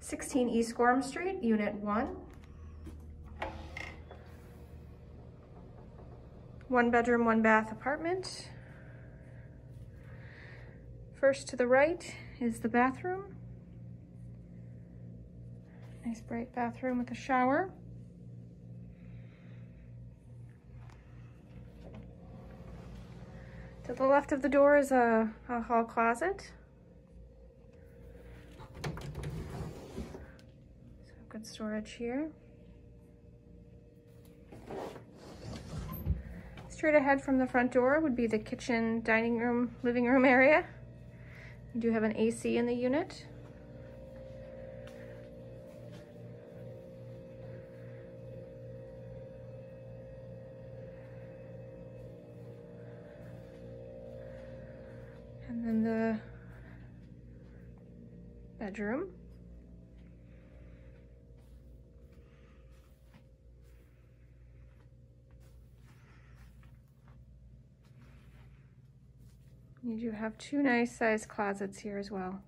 16 E Gorham Street, Unit 1. One bedroom, one bath apartment. First to the right is the bathroom. Nice bright bathroom with a shower. To the left of the door is a hall closet. So good storage here. Straight ahead from the front door would be the kitchen, dining room, living room area. You do have an AC in the unit. And then the bedroom. You do have two nice sized closets here as well.